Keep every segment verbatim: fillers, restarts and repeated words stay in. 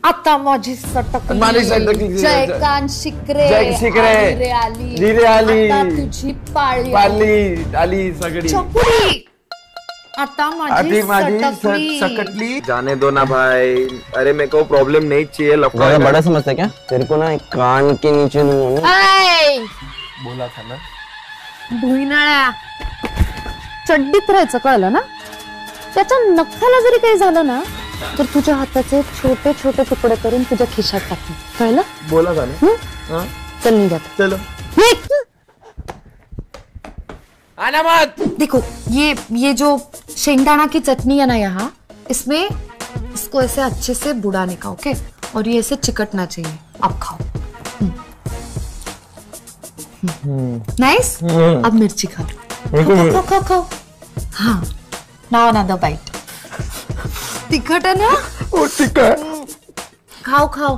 आता माझी सटकली माझी सटकली जयकांत शिकरे जय शिकरे रे आली रे आली आता तुझी पाळी पाळी आली सगळी चकुरी आता माझी सटकली सकटली जाने दो ना भाई। अरे मेरे को प्रॉब्लम नहीं चाहिए लफड़ा बड़ा समझता क्या तेरे को ना एक कान के नीचे दूंगा बोला था ना भुईनाळ्या चड्डीत राहायचं कळलं ना त्याच्या नखाला जरी काही झालं ना तर तुझ्या हाताचे छोटे छोटे तुकडे करून तुझ्या खिशात टाकते कळलं बोला था ना हाँ चल निघत चलो आना मत। देखो ये ये जो शेंगदाना की चटनी है ना यहाँ इसमें इसको ऐसे अच्छे से बुड़ाने का ओके और ये ऐसे चिकटना चाहिए अब खाओ नाइस अब मिर्ची खाओ खाओ खाओ खाओ हाँ नाउ अनदर बाइट तिखट है ना वो तिखट खाओ खाओ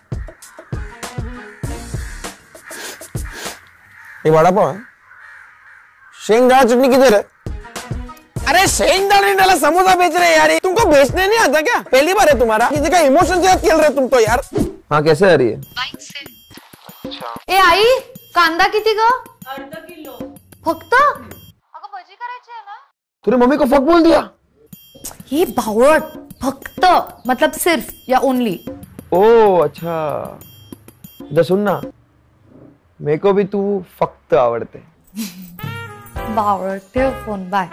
ये वड़ा पाव है शेंगदाना चटनी किधर है? अरे शेंगदाना नहीं डाला समोसा बेच रहे हैं यार तुमको बेचने नहीं आता क्या पहली बार है तुम्हारा किसी का इमोशन से खेल रहे तुम तो यार। हाँ कैसे आ रही है बाइक से अच्छा ए आई कांदा किती ग अर्धा किलो फक्त अगं भजी करायची आहे ना तूने मम्मी को फक बोल दिया ये भावट फक्त मतलब सिर्फ या ओनली ओ अच्छा इधर सुनना मेरे को भी तू फक्त आवडते भावट ठेव फोन बाय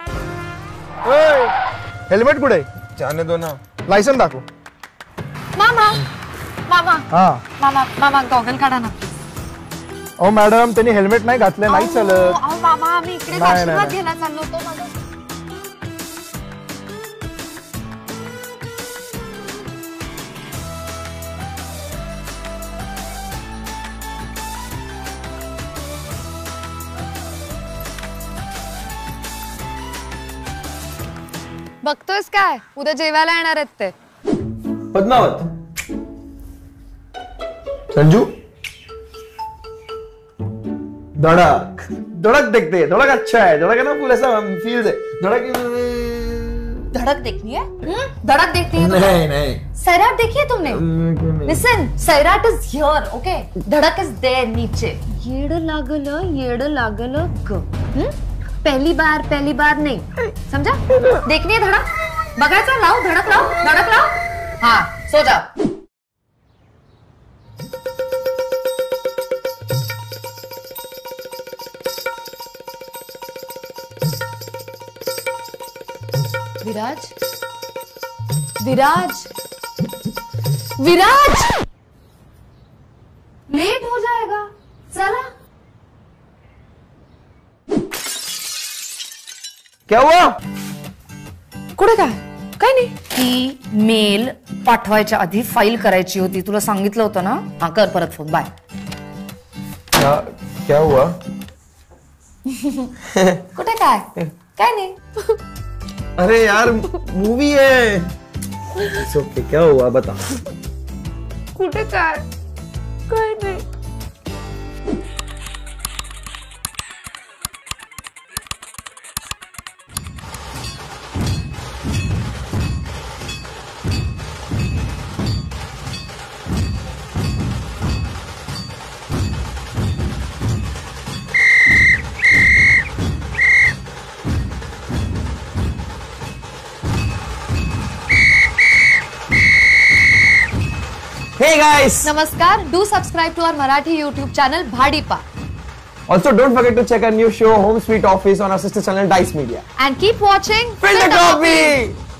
हेल्मेट कुठे जाने दो ना लायसन दाखव मामा मामा हा मामा मामा गॉगल काढा ना ओ मॅडम त्यांनी हेल्मेट नाही घातले नाही चालत अहो मामा आम्ही इकडे आशीर्वाद घ्यायला चाललो होतो माझं बघतोयस काय उद्या जेवायला येणार आहेत ते पद्मावत संजू धड़क धड़क देखते हैं धड़क अच्छा है धड़क है ना फुल ऐसा फील है धड़क धड़क देखनी है धड़क देखनी है नहीं नहीं सैराट देखी है तुमने listen Sairat is here okay Dhadak is there नीचे येड लागल येड लागल ग पहली बार पहली बार नहीं समझा देखनी है धड़क बघायचं लाव धड़क लाव धड़क लाव हाँ सो जा विराज विराज विराज लेट हो जाएगा चला क्या हुआ कुठे काय काय नाही ती मेल पाठवायच्या आधी फाईल करायची होती तुला सांगितलं होतं ना हा कर परत फोन बाय क्या क्या हुआ कुठे काय काय नाही अरे यार मूवी है ओके क्या हुआ बता कुठे काय काय नाही Hey guys! Namaskar. Do subscribe to our Marathi YouTube channel Bhadipa. Also, don't forget to check our new show Home Sweet Office on our sister channel Dice Media. And keep watching Filter Copy!